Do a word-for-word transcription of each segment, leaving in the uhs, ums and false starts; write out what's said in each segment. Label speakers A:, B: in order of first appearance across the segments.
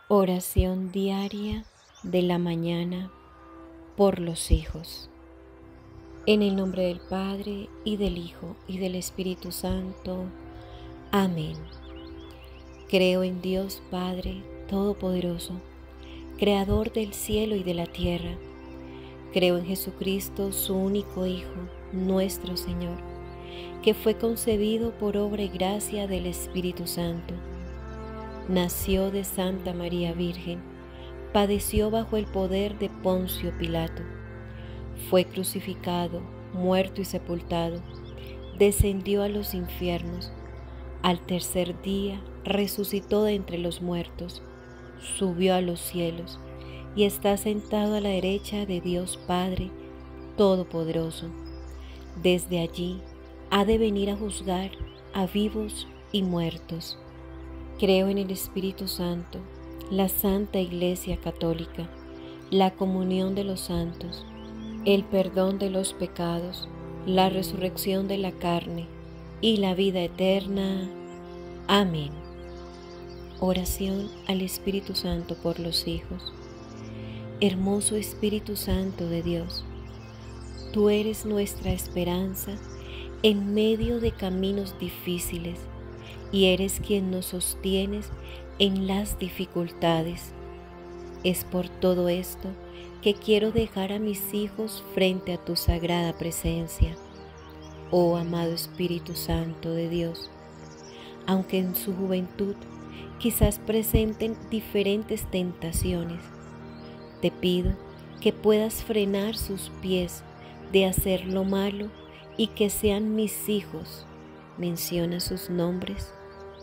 A: Oración diaria de la mañana por los hijos. En el nombre del Padre, y del Hijo, y del Espíritu Santo. Amén. Creo en Dios Padre Todopoderoso, Creador del cielo y de la tierra. Creo en Jesucristo, su único Hijo, nuestro Señor, que fue concebido por obra y gracia del Espíritu Santo. Nació de Santa María Virgen, padeció bajo el poder de Poncio Pilato, fue crucificado, muerto y sepultado, descendió a los infiernos, al tercer día resucitó de entre los muertos, subió a los cielos y está sentado a la derecha de Dios Padre Todopoderoso. Desde allí ha de venir a juzgar a vivos y muertos. Creo en el Espíritu Santo, la Santa Iglesia Católica, la comunión de los santos, el perdón de los pecados, la resurrección de la carne y la vida eterna. Amén. Oración al Espíritu Santo por los hijos. Hermoso Espíritu Santo de Dios, tú eres nuestra esperanza en medio de caminos difíciles, y eres quien nos sostienes en las dificultades. Es por todo esto que quiero dejar a mis hijos frente a tu sagrada presencia, oh amado Espíritu Santo de Dios. Aunque en su juventud quizás presenten diferentes tentaciones, te pido que puedas frenar sus pies de hacer lo malo y que sean mis hijos. Menciona sus nombres.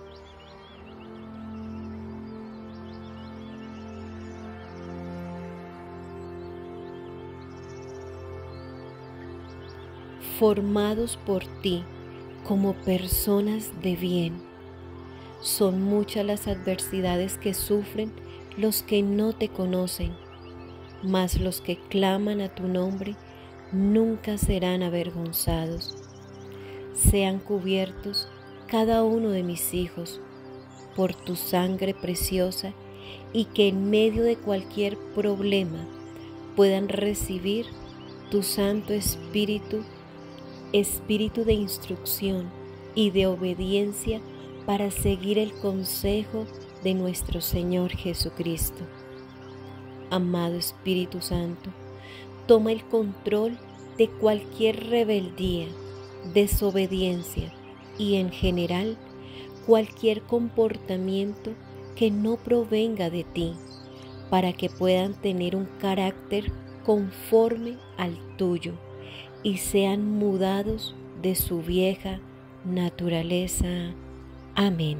A: Formados por ti como personas de bien. Son muchas las adversidades que sufren los que no te conocen, mas los que claman a tu nombre nunca serán avergonzados. Sean cubiertos cada uno de mis hijos por tu sangre preciosa, y que en medio de cualquier problema puedan recibir tu Santo Espíritu, Espíritu de instrucción y de obediencia para seguir el consejo de nuestro Señor Jesucristo. Amado Espíritu Santo, toma el control de cualquier rebeldía, desobediencia y en general cualquier comportamiento que no provenga de ti, para que puedan tener un carácter conforme al tuyo y sean mudados de su vieja naturaleza. Amén.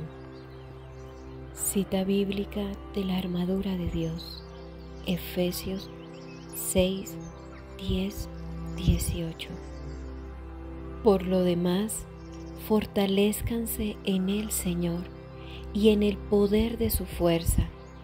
A: Cita bíblica de la armadura de Dios, Efesios seis, diez, dieciocho. Por lo demás, fortalézcanse en el Señor y en el poder de su fuerza.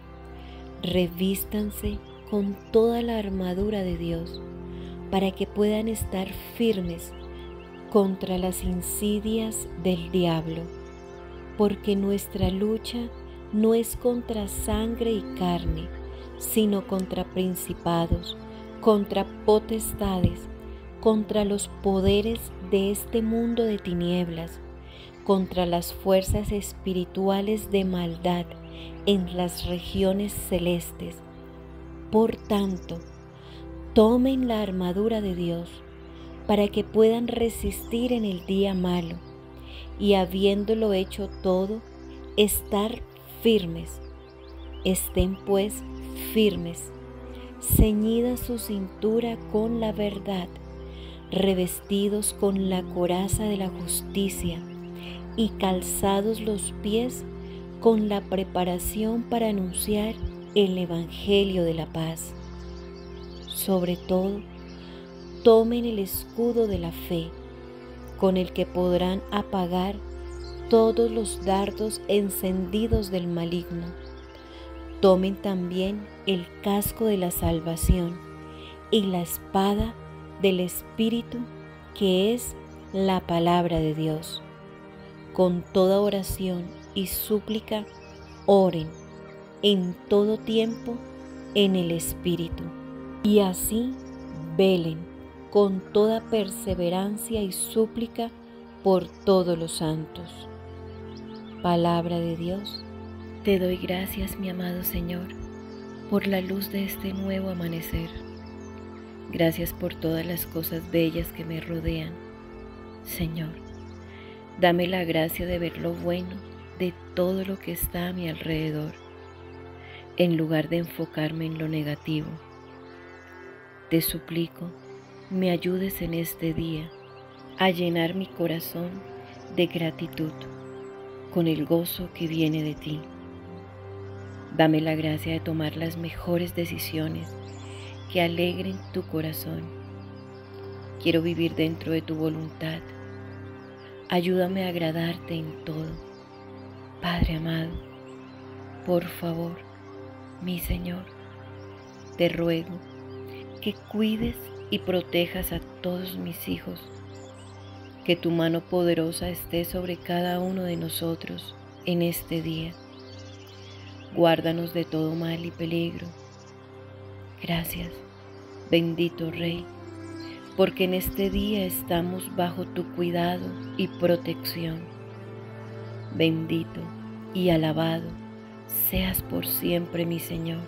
A: Revístanse con toda la armadura de Dios, para que puedan estar firmes contra las insidias del diablo, porque nuestra lucha no es contra sangre y carne, sino contra principados, contra potestades, contra los poderes de este mundo de tinieblas, contra las fuerzas espirituales de maldad en las regiones celestes. Por tanto, tomen la armadura de Dios para que puedan resistir en el día malo, y habiéndolo hecho todo, estar firmes. Estén pues firmes, ceñida su cintura con la verdad, revestidos con la coraza de la justicia y calzados los pies con la preparación para anunciar el Evangelio de la paz. Sobre todo, tomen el escudo de la fe, con el que podrán apagar todos los dardos encendidos del maligno. Tomen también el casco de la salvación y la espada del Espíritu, que es la palabra de Dios. Con toda oración y súplica, oren en todo tiempo en el Espíritu, y así velen con toda perseverancia y súplica por todos los santos. Palabra de Dios. Te doy gracias, mi amado Señor, por la luz de este nuevo amanecer. Gracias por todas las cosas bellas que me rodean. Señor, dame la gracia de ver lo bueno de todo lo que está a mi alrededor, en lugar de enfocarme en lo negativo. Te suplico, me ayudes en este día a llenar mi corazón de gratitud con el gozo que viene de ti. Dame la gracia de tomar las mejores decisiones que alegren tu corazón. Quiero vivir dentro de tu voluntad. Ayúdame a agradarte en todo. Padre amado, por favor, mi Señor, te ruego que cuides y protejas a todos mis hijos, que tu mano poderosa esté sobre cada uno de nosotros en este día. Guárdanos de todo mal y peligro. Gracias, bendito Rey, porque en este día estamos bajo tu cuidado y protección. Bendito y alabado seas por siempre, mi Señor.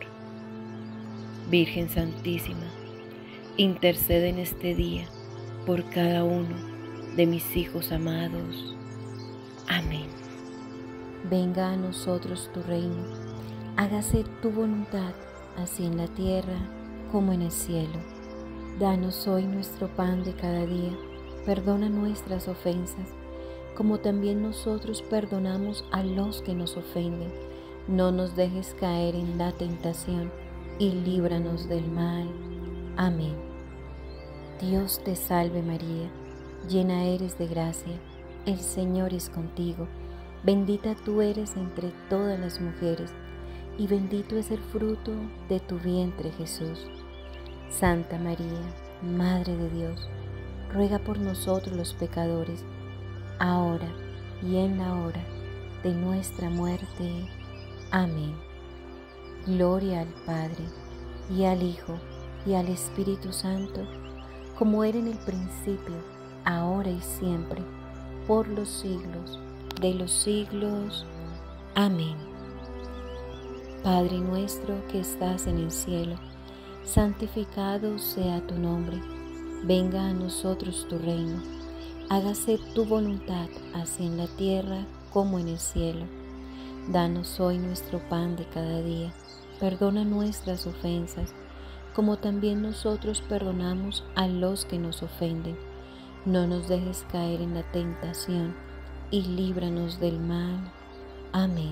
A: Virgen Santísima, intercede en este día por cada uno de mis hijos amados. Amén. Venga a nosotros tu reino, hágase tu voluntad, así en la tierra como en el cielo. Danos hoy nuestro pan de cada día, perdona nuestras ofensas, como también nosotros perdonamos a los que nos ofenden. No nos dejes caer en la tentación, y líbranos del mal. Amén. Dios te salve María, llena eres de gracia, el Señor es contigo. Bendita tú eres entre todas las mujeres, y bendito es el fruto de tu vientre Jesús. Santa María, Madre de Dios, ruega por nosotros los pecadores, ahora y en la hora de nuestra muerte. Amén. Gloria al Padre, y al Hijo, y al Espíritu Santo, como era en el principio, ahora y siempre, por los siglos de los siglos. Amén. Padre nuestro que estás en el cielo, santificado sea tu nombre. Venga a nosotros tu reino. Hágase tu voluntad, así en la tierra como en el cielo. Danos hoy nuestro pan de cada día. Perdona nuestras ofensas, como también nosotros perdonamos a los que nos ofenden. No nos dejes caer en la tentación, y líbranos del mal. Amén.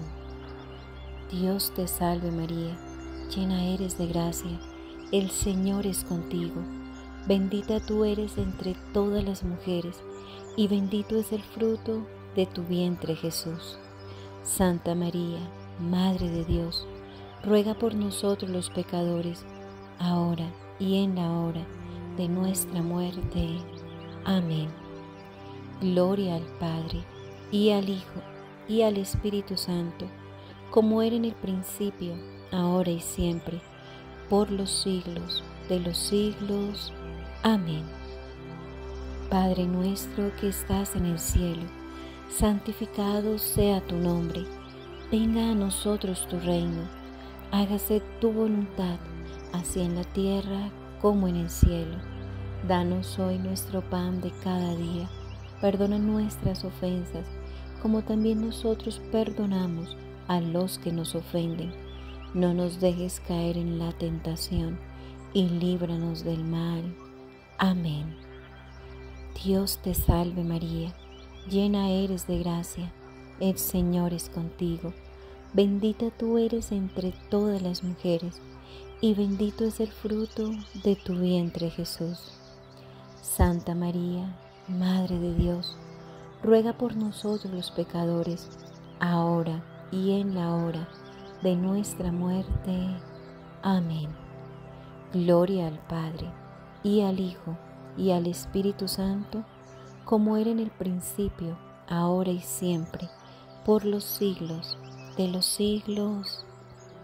A: Dios te salve María, llena eres de gracia, el Señor es contigo. Bendita tú eres entre todas las mujeres, y bendito es el fruto de tu vientre Jesús. Santa María, Madre de Dios, ruega por nosotros los pecadores, ahora y en la hora de nuestra muerte. Amén. Gloria al Padre, y al Hijo, y al Espíritu Santo, como era en el principio, ahora y siempre, por los siglos de los siglos. Amén. Padre nuestro que estás en el cielo, santificado sea tu nombre. Venga a nosotros tu reino. Hágase tu voluntad, así en la tierra como en el cielo. Danos hoy nuestro pan de cada día. Perdona nuestras ofensas, como también nosotros perdonamos a los que nos ofenden. No nos dejes caer en la tentación, y líbranos del mal. Amén. Dios te salve María, llena eres de gracia, el Señor es contigo. Bendita tú eres entre todas las mujeres, y bendito es el fruto de tu vientre Jesús. Santa María, Madre de Dios, ruega por nosotros los pecadores, ahora y en la hora de nuestra muerte. Amén. Gloria al Padre, y al Hijo, y al Espíritu Santo, como era en el principio, ahora y siempre, por los siglos de los siglos.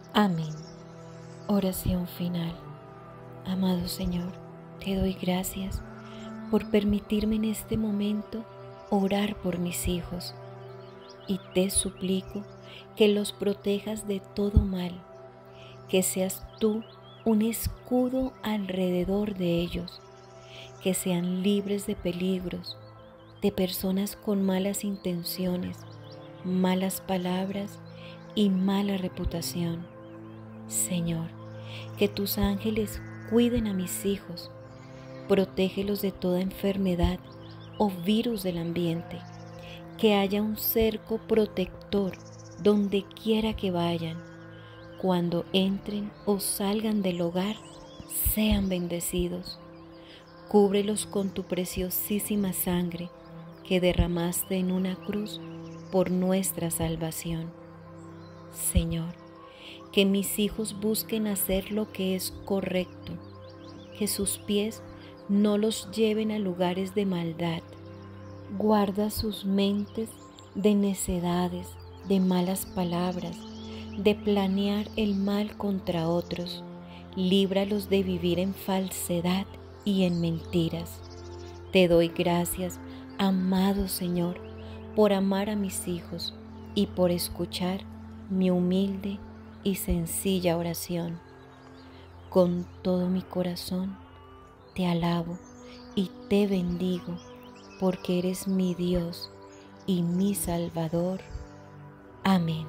A: Amén. Oración final. Amado Señor, te doy gracias por permitirme en este momento orar por mis hijos y te suplico que los protejas de todo mal, que seas tú un escudo alrededor de ellos, que sean libres de peligros, de personas con malas intenciones, malas palabras y mala reputación. Señor, que tus ángeles cuiden a mis hijos, protégelos de toda enfermedad o virus del ambiente, que haya un cerco protector donde quiera que vayan. Cuando entren o salgan del hogar, sean bendecidos. Cúbrelos con tu preciosísima sangre que derramaste en una cruz por nuestra salvación. Señor, que mis hijos busquen hacer lo que es correcto, que sus pies no los lleven a lugares de maldad. Guarda sus mentes de necedades, de malas palabras, de planear el mal contra otros. Líbralos de vivir en falsedad y en mentiras. Te doy gracias, amado Señor, por amar a mis hijos y por escuchar mi humilde y sencilla oración. Con todo mi corazón te alabo y te bendigo, porque eres mi Dios y mi Salvador. Amén.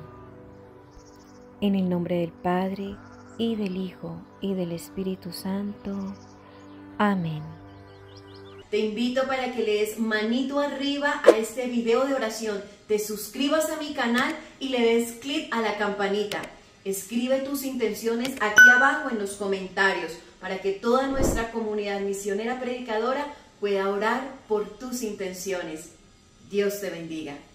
A: En el nombre del Padre, y del Hijo, y del Espíritu Santo. Amén.
B: Te invito para que le des manito arriba a este video de oración, te suscribas a mi canal y le des clic a la campanita. Escribe tus intenciones aquí abajo en los comentarios para que toda nuestra comunidad misionera predicadora pueda orar por tus intenciones. Dios te bendiga.